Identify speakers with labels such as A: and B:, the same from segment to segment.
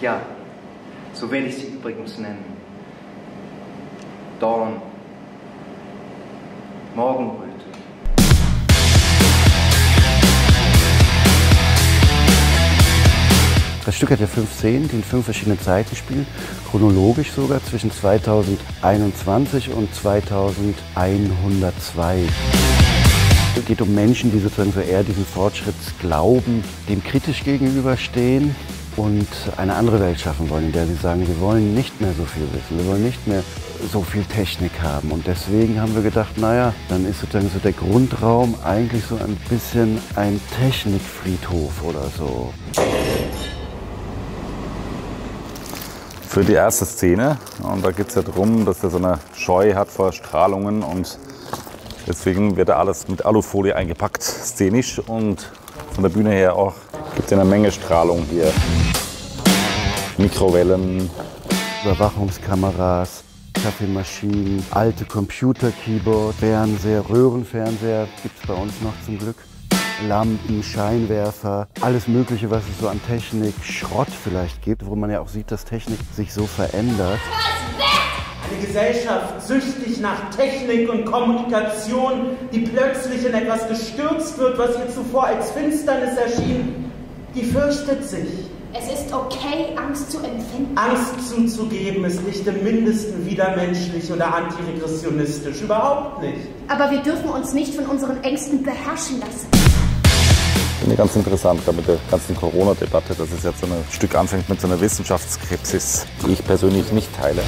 A: Ja, so werde ich sie übrigens nennen. Dawn. Morgenröte.
B: Das Stück hat ja 5 Szenen, die in 5 verschiedenen Zeiten spielen, chronologisch sogar zwischen 2021 und 2102. Es geht um Menschen, die sozusagen so eher diesem Fortschrittsglauben dem kritisch gegenüberstehen und eine andere Welt schaffen wollen, in der sie sagen, wir wollen nicht mehr so viel wissen, wir wollen nicht mehr so viel Technik haben. Und deswegen haben wir gedacht, naja, dann ist sozusagen so der Grundraum eigentlich so ein bisschen ein Technikfriedhof oder so.
C: Für die erste Szene, und da geht es ja darum, dass er so eine Scheu hat vor Strahlungen und deswegen wird da alles mit Alufolie eingepackt, szenisch, und von der Bühne her auch gibt es eine Menge Strahlung hier. Mikrowellen,
B: Überwachungskameras, Kaffeemaschinen, alte Computer-Keyboard, Fernseher, Röhrenfernseher gibt es bei uns noch zum Glück. Lampen, Scheinwerfer, alles Mögliche, was es so an Technik, Schrott vielleicht gibt, wo man ja auch sieht, dass Technik sich so verändert.
D: Eine Gesellschaft süchtig nach Technik und Kommunikation, die plötzlich in etwas gestürzt wird, was ihr zuvor als Finsternis erschien, die fürchtet sich.
E: Es ist okay, Angst zu empfinden.
D: Angst zuzugeben ist nicht im Mindesten widermenschlich oder antiregressionistisch, überhaupt nicht.
E: Aber wir dürfen uns nicht von unseren Ängsten beherrschen lassen.
C: Finde ich ganz interessant, gerade mit der ganzen Corona-Debatte, dass es jetzt so ein Stück anfängt mit so einer Wissenschaftsskepsis, die ich persönlich nicht teile.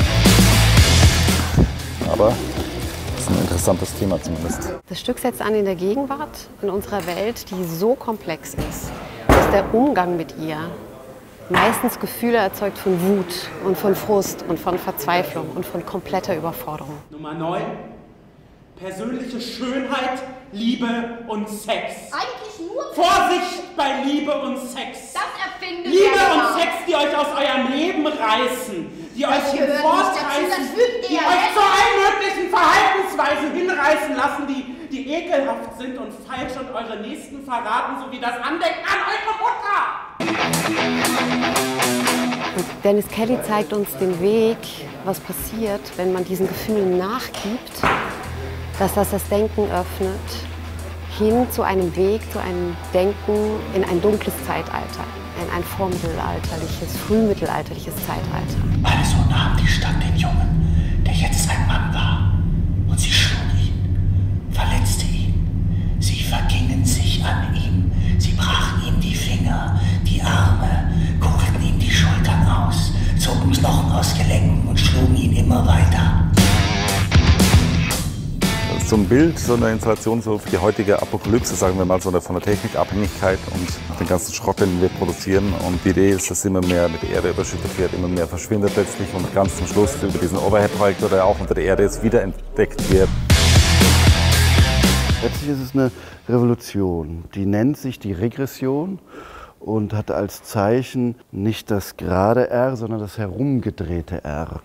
C: Aber es ist ein interessantes Thema zumindest.
F: Das Stück setzt an in der Gegenwart, in unserer Welt, die so komplex ist, dass der Umgang mit ihr meistens Gefühle erzeugt von Wut und von Frust und von Verzweiflung und von kompletter Überforderung.
D: Nummer 9. Persönliche Schönheit, Liebe und Sex.
E: Eigentlich nur
D: Vorsicht bei Liebe und Sex.
E: das erfindet
D: Liebe
E: er
D: und
E: genau.
D: Sex, die euch aus eurem Leben reißen, die
E: Das
D: euch
E: gehört nicht
D: fortreißen,
E: dazu, das fügt
D: die
E: er.
D: euch zu allen möglichen Verhaltensweisen hinreißen lassen, die ekelhaft sind und falsch und eure Nächsten verraten, sowie das Andenken an eure Mutter.
F: Und Dennis Kelly zeigt uns den Weg, was passiert, wenn man diesen Gefühlen nachgibt, dass das Denken öffnet, hin zu einem Weg, zu einem Denken in ein dunkles Zeitalter, in ein vormittelalterliches, frühmittelalterliches Zeitalter.
G: Also nahm die Stadt den Jungen, der jetzt ein Mann war, und sie schlug ihn, verletzte ihn. Sie vergingen sich an ihm, sie brachen ihm die Finger, die Arme, kugelten ihm die Schultern aus, zogen Knochen aus Gelenken und schlugen ihn immer weiter.
C: So ein Bild, so eine Installation so für die heutige Apokalypse, sagen wir mal, so von der Technikabhängigkeit und den ganzen Schrott, den wir produzieren. Und die Idee ist, dass immer mehr mit der Erde überschüttet wird, immer mehr verschwindet letztlich und ganz zum Schluss über diesen Overhead-Projektor, der auch unter der Erde ist, wiederentdeckt wird.
B: Letztlich ist es eine Revolution, die nennt sich die Regression und hat als Zeichen nicht das gerade R, sondern das herumgedrehte R.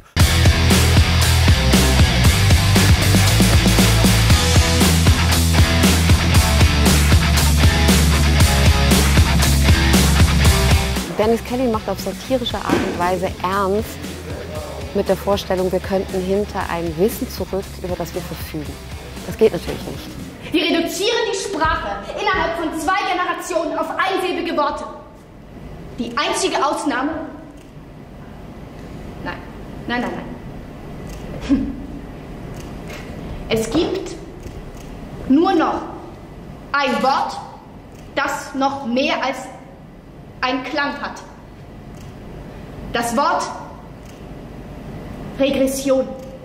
F: Dennis Kelly macht auf satirische Art und Weise ernst mit der Vorstellung, wir könnten hinter ein Wissen zurück, über das wir verfügen. Das geht natürlich nicht.
E: Wir reduzieren die Sprache innerhalb von 2 Generationen auf einsilbige Worte. Die einzige Ausnahme... Nein. Es gibt nur noch ein Wort, das noch mehr als ein Klang hat. Das Wort Regression.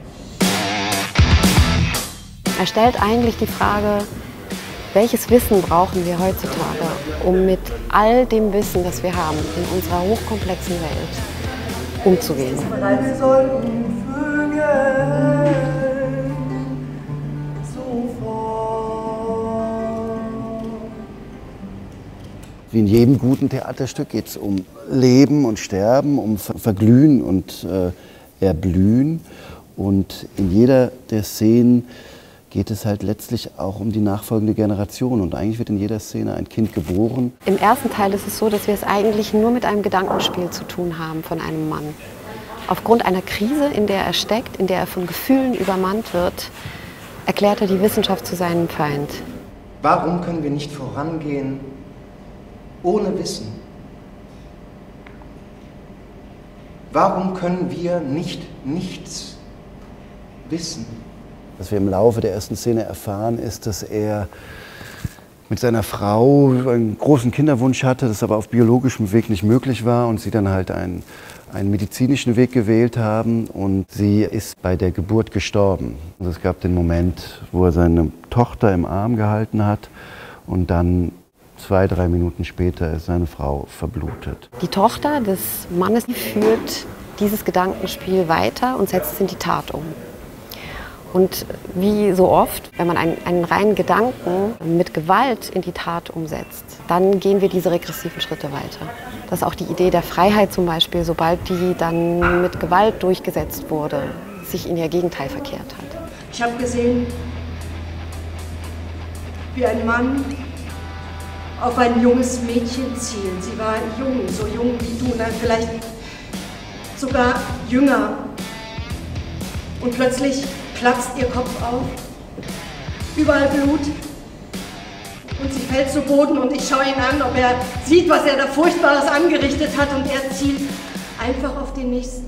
F: Er stellt eigentlich die Frage, welches Wissen brauchen wir heutzutage, um mit all dem Wissen, das wir haben, in unserer hochkomplexen Welt umzugehen.
D: Wir sollten Vögel sofort.
B: Wie in jedem guten Theaterstück geht es um Leben und Sterben, um Verglühen und Erblühen. Und in jeder der Szenen geht es halt letztlich auch um die nachfolgende Generation. Und eigentlich wird in jeder Szene ein Kind geboren.
F: Im ersten Teil ist es so, dass wir es eigentlich nur mit einem Gedankenspiel zu tun haben von einem Mann. Aufgrund einer Krise, in der er steckt, in der er von Gefühlen übermannt wird, erklärt er die Wissenschaft zu seinem Feind.
A: Warum können wir nicht vorangehen ohne Wissen? Warum können wir nicht nichts wissen?
B: Was wir im Laufe der ersten Szene erfahren, ist, dass er mit seiner Frau einen großen Kinderwunsch hatte, das aber auf biologischem Weg nicht möglich war und sie dann halt einen medizinischen Weg gewählt haben und sie ist bei der Geburt gestorben. Also es gab den Moment, wo er seine Tochter im Arm gehalten hat und dann 2, 3 Minuten später ist seine Frau verblutet.
F: Die Tochter des Mannes führt dieses Gedankenspiel weiter und setzt es in die Tat um. Und wie so oft, wenn man einen reinen Gedanken mit Gewalt in die Tat umsetzt, dann gehen wir diese regressiven Schritte weiter. Das ist auch die Idee der Freiheit zum Beispiel, sobald die dann mit Gewalt durchgesetzt wurde, sich in ihr Gegenteil verkehrt hat.
H: Ich habe gesehen, wie ein Mann auf ein junges Mädchen zielt. Sie war jung, so jung wie du, nein, vielleicht sogar jünger. Und plötzlich platzt ihr Kopf auf, überall Blut und sie fällt zu Boden und ich schaue ihn an, ob er sieht, was er da Furchtbares angerichtet hat und er zielt einfach auf den nächsten.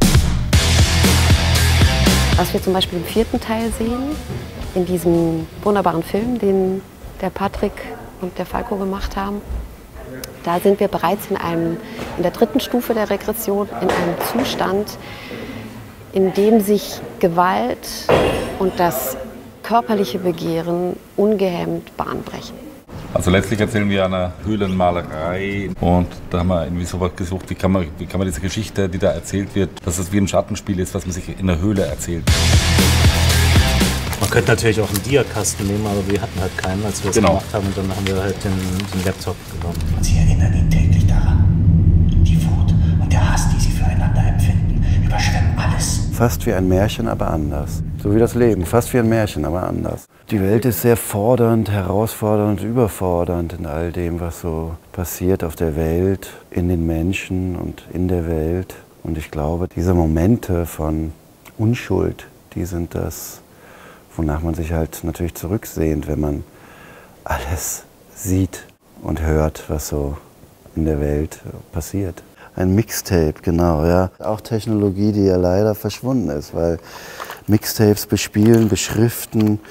F: Was wir zum Beispiel im 4. Teil sehen, in diesem wunderbaren Film, den der Patrick und der Falco gemacht haben, da sind wir bereits in der 3. Stufe der Regression, in einem Zustand, in dem sich Gewalt und das körperliche Begehren ungehemmt Bahn brechen.
C: Also letztlich erzählen wir eine Höhlenmalerei und da haben wir irgendwie so was gesucht, wie kann man diese Geschichte, die da erzählt wird, dass es wie ein Schattenspiel ist, was man sich in der Höhle erzählt.
I: Man könnte natürlich auch einen Diakasten nehmen, aber wir hatten halt keinen, als wir das gemacht haben und dann haben wir halt den Laptop genommen.
G: Und sie erinnern ihn täglich daran. Die Wut und der Hass, die sie füreinander empfinden, überschwemmen alles.
B: Fast wie ein Märchen, aber anders. So wie das Leben, fast wie ein Märchen, aber anders. Die Welt ist sehr fordernd, herausfordernd, überfordernd in all dem, was so passiert auf der Welt, in den Menschen und in der Welt. Und ich glaube, diese Momente von Unschuld, die sind das, wonach man sich halt natürlich zurücksehnt, wenn man alles sieht und hört, was so in der Welt passiert. Ein Mixtape, genau, ja. Auch Technologie, die ja leider verschwunden ist, weil Mixtapes bespielen, beschriften,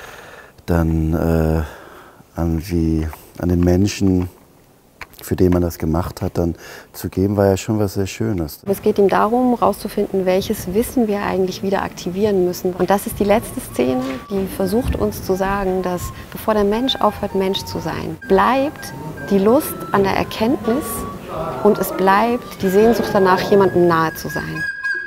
B: dann an den Menschen, für den man das gemacht hat, dann zu geben, war ja schon was sehr Schönes.
F: Es geht ihm darum, herauszufinden, welches Wissen wir eigentlich wieder aktivieren müssen. Und das ist die letzte Szene, die versucht uns zu sagen, dass bevor der Mensch aufhört, Mensch zu sein, bleibt die Lust an der Erkenntnis und es bleibt die Sehnsucht danach, jemandem nahe zu sein.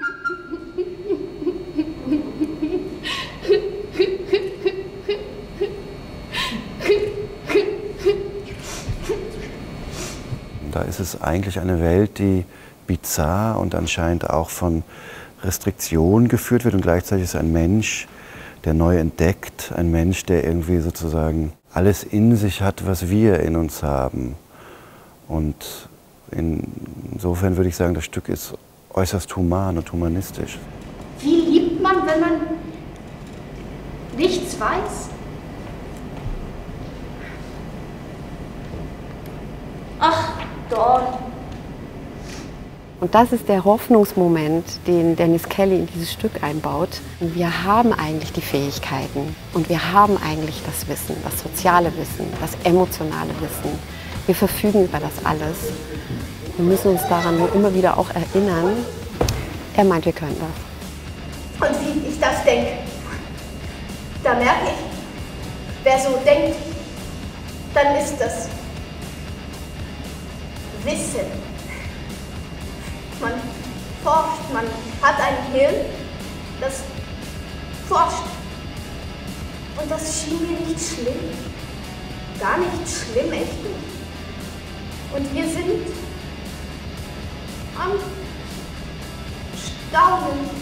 B: Da ist es eigentlich eine Welt, die bizarr und anscheinend auch von Restriktionen geführt wird und gleichzeitig ist ein Mensch, der neu entdeckt, ein Mensch, der irgendwie sozusagen alles in sich hat, was wir in uns haben. Und insofern würde ich sagen, das Stück ist äußerst human und humanistisch.
E: Wie liebt man, wenn man nichts weiß? Ach, dort.
F: Und das ist der Hoffnungsmoment, den Dennis Kelly in dieses Stück einbaut. Und wir haben eigentlich die Fähigkeiten und wir haben eigentlich das Wissen, das soziale Wissen, das emotionale Wissen. Wir verfügen über das alles. Wir müssen uns daran nur immer wieder auch erinnern, er meint, wir können das.
E: Und wie ich das denke, da merke ich, wer so denkt, dann ist das Wissen. Man forscht, man hat ein Hirn, das forscht. Und das schien mir nicht schlimm. Gar nicht schlimm, echt nicht. Und wir sind am Staunen.